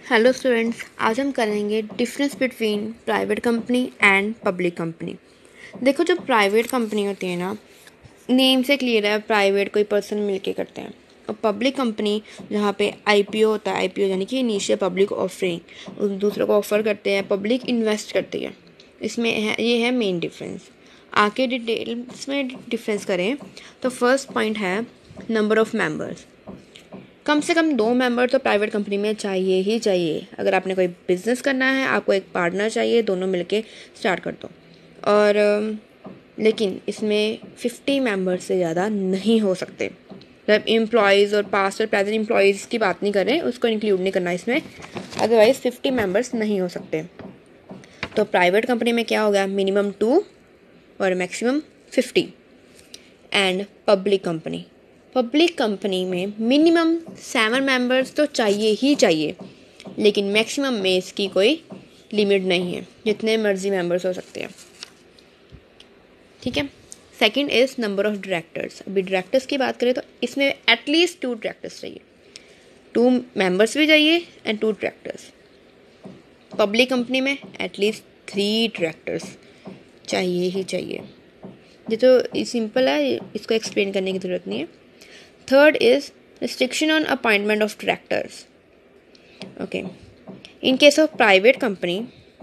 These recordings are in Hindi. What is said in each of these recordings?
हेलो स्टूडेंट्स, आज हम करेंगे difference between private company and public company. देखो, जो प्राइवेट कंपनी होती है ना, नेम से क्लियर है, प्राइवेट कोई पर्सन मिलके करते हैं। और पब्लिक कंपनी जहाँ पे आईपीओ होता है, आईपीओ यानी कि इनिशियल पब्लिक ऑफरिंग, दूसरों को ऑफर करते हैं, पब्लिक इन्वेस्ट करती है। इसमें ये है मेन डिफरेंस। आके डिटेल्स में डिफरेंस करें तो फर्स्ट पॉइंट है नंबर ऑफ़ मेंबर्स। कम से कम 2 मेंबर तो प्राइवेट कंपनी में चाहिए ही चाहिए। अगर आपने कोई बिजनेस करना है, आपको एक पार्टनर चाहिए, दोनों मिलके स्टार्ट कर दो। और लेकिन इसमें 50 मेंबर्स से ज़्यादा नहीं हो सकते। जब एम्प्लॉयज़ और पास्ट और प्रेजेंट एम्प्लॉयज़ की बात नहीं करें, उसको इंक्लूड नहीं करना इसमें, अदरवाइज़ 50 मेंबर्स नहीं हो सकते। तो प्राइवेट कंपनी में क्या होगा, मिनिमम 2 और मैक्सिमम 50। एंड पब्लिक कंपनी में मिनिमम 7 मेंबर्स तो चाहिए ही चाहिए, लेकिन मैक्सिमम में इसकी कोई लिमिट नहीं है, जितने मर्जी मेंबर्स हो सकते हैं। ठीक है। Second is number of directors. अभी डायरेक्टर्स की बात करें तो इसमें एटलीस्ट 2 डायरेक्टर्स चाहिए, 2 मेंबर्स भी चाहिए एंड 2 डायरेक्टर्स। पब्लिक कंपनी में एटलीस्ट 3 डायरेक्टर्स चाहिए ही चाहिए। ये तो सिंपल है, इसको एक्सप्लेन करने की ज़रूरत नहीं है। Third is restriction on appointment of directors. Okay. In case of private company,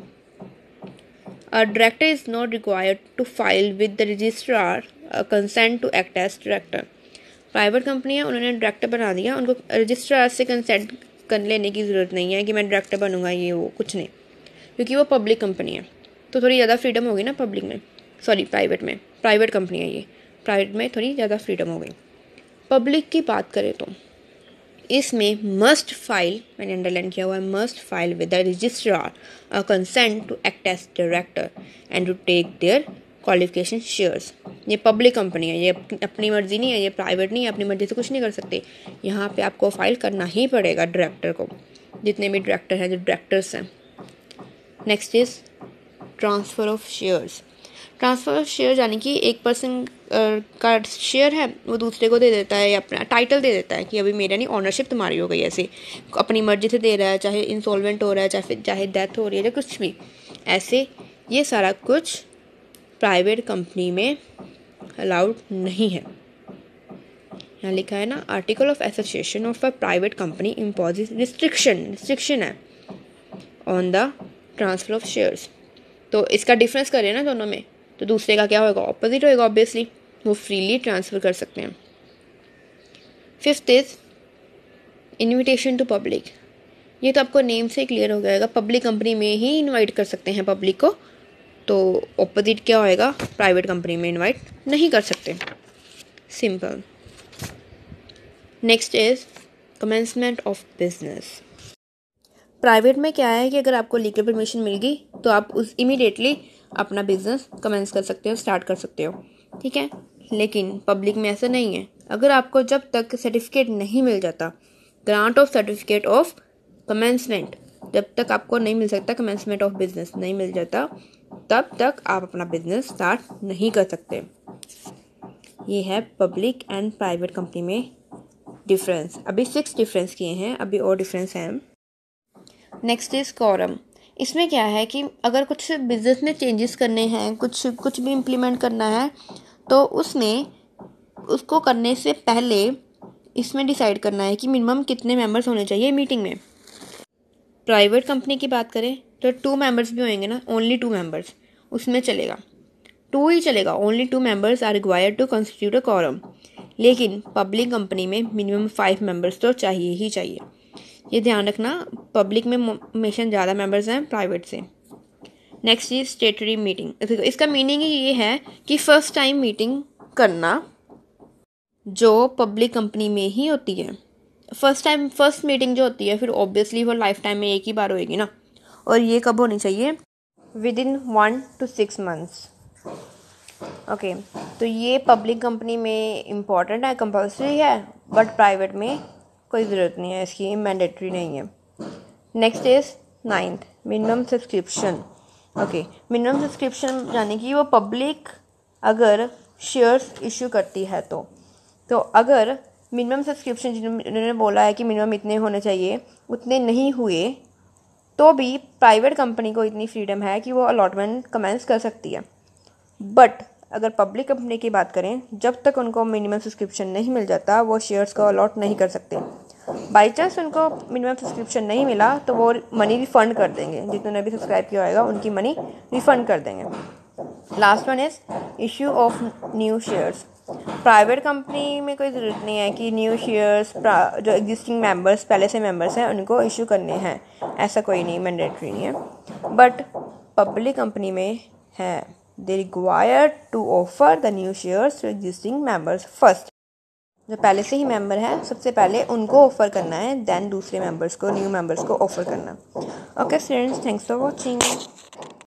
a director is not required to file with the registrar a consent to act as director. Private company है, उन्होंने डायरेक्टर बना दिया, उनको रजिस्ट्रार से कंसेंट कर लेने की ज़रूरत नहीं है कि मैं डायरेक्टर बनूंगा, ये वो कुछ नहीं, क्योंकि वो पब्लिक कंपनी है। तो थोड़ी ज़्यादा फ्रीडम होगी ना पब्लिक में, सॉरी प्राइवेट में। प्राइवेट कंपनी है ये, प्राइवेट में थोड़ी ज़्यादा फ्रीडम हो गई। पब्लिक की बात करें तो इसमें मस्ट फाइल, मैंने अंडरलाइन किया हुआ है, must file with the registrar a consent to act as director and to take their qualification shares. ये पब्लिक कंपनी है, ये अपनी मर्जी नहीं है, ये प्राइवेट नहीं है, अपनी मर्जी से कुछ नहीं कर सकते। यहाँ पे आपको फाइल करना ही पड़ेगा डायरेक्टर को, जितने भी डायरेक्टर हैं, जो डायरेक्टर्स हैं। Next is transfer of shares. Transfer of share यानी कि एक पर्सन का शेयर है, वो दूसरे को दे देता है, या अपना टाइटल दे देता है कि अभी मेरा नहीं, ऑनरशिप तुम्हारी हो गई। ऐसे अपनी मर्जी से दे रहा है, चाहे इंसॉल्वेंट हो रहा है, चाहे डेथ हो रही है, या कुछ भी ऐसे। ये सारा कुछ प्राइवेट कंपनी में अलाउड नहीं है। यहाँ लिखा है ना, article of association of a private company imposes restriction है on the transfer of shares. तो इसका डिफरेंस करें ना दोनों में, तो दूसरे का क्या होगा, ऑपोजिट होएगा ऑब्वियसली, वो फ्रीली ट्रांसफ़र कर सकते हैं। Fifth is invitation to public. ये तो आपको नेम से क्लियर हो जाएगा, पब्लिक कंपनी में ही इनवाइट कर सकते हैं पब्लिक को। तो ऑपोजिट क्या होएगा, प्राइवेट कंपनी में इनवाइट नहीं कर सकते, simple. Next is commencement of business. Private में क्या है कि अगर आपको लीगल परमिशन मिल गई तो आप उस इमीडिएटली अपना बिजनेस कमेंस कर सकते हो, स्टार्ट कर सकते हो। ठीक है। लेकिन पब्लिक में ऐसा नहीं है। अगर आपको जब तक सर्टिफिकेट नहीं मिल जाता, grant of certificate of commencement, जब तक आपको नहीं मिल सकता, कमेंसमेंट ऑफ बिजनेस नहीं मिल जाता, तब तक आप अपना बिजनेस स्टार्ट नहीं कर सकते। ये है पब्लिक एंड प्राइवेट कंपनी में डिफरेंस। अभी 6 डिफरेंस किए हैं, अभी और डिफरेंस हैं। Next is quorum. इसमें क्या है कि अगर कुछ बिजनेस में चेंजेस करने हैं, कुछ भी इम्प्लीमेंट करना है, तो उसको करने से पहले इसमें डिसाइड करना है कि मिनिमम कितने मेंबर्स होने चाहिए मीटिंग में। प्राइवेट कंपनी की बात करें तो 2 मेंबर्स भी होंगे ना, ओनली 2 मेंबर्स, उसमें चलेगा, 2 ही चलेगा, only 2 members are required to constitute a quorum. लेकिन पब्लिक कंपनी में मिनिमम 5 मेंबर्स तो चाहिए ही चाहिए। ये ध्यान रखना, पब्लिक में हमेशा ज़्यादा मेंबर्स हैं प्राइवेट से। Next is statutory meeting. इसका मीनिंग ये है कि फर्स्ट टाइम मीटिंग करना, जो पब्लिक कंपनी में ही होती है। फर्स्ट मीटिंग जो होती है, फिर ऑब्वियसली वो लाइफ टाइम में एक ही बार होएगी ना। और ये कब होनी चाहिए, within 1 to 6 months। Okay. तो ये पब्लिक कंपनी में इम्पॉर्टेंट है, कंपल्सरी है, बट प्राइवेट में कोई ज़रूरत नहीं है, इसकी मैंडेटरी नहीं है। Next is 9th, minimum subscription. Okay, minimum subscription यानी कि वो पब्लिक अगर शेयर्स इशू करती है तो अगर मिनिमम सब्सक्रिप्शन जिन्होंने बोला है कि मिनिमम इतने होने चाहिए, उतने नहीं हुए, तो भी प्राइवेट कंपनी को इतनी फ्रीडम है कि वो अलॉटमेंट कमेंस कर सकती है। बट अगर पब्लिक कंपनी की बात करें, जब तक उनको मिनिमम सब्सक्रिप्शन नहीं मिल जाता वो शेयर्स को अलॉट नहीं कर सकते। बाई चांस उनको मिनिमम सब्सक्रिप्शन नहीं मिला तो वो मनी रिफ़ंड कर देंगे, जितने भी सब्सक्राइब किया होगा उनकी मनी रिफ़ंड कर देंगे। Last one is issue of new shares. Private company में कोई ज़रूरत नहीं है कि न्यू शेयर्स जो एग्जिस्टिंग मेंबर्स पहले से मेंबर्स हैं उनको इशू करने हैं, ऐसा कोई नहीं, मैंडेटरी नहीं है। बट पब्लिक कंपनी में है, they require to offer the new shares to existing members first. जो पहले से ही मेंबर है सबसे पहले उनको ऑफ़र करना है, देन दूसरे मेंबर्स को, न्यू मेंबर्स को ऑफ़र करना। Okay students, thanks for watching.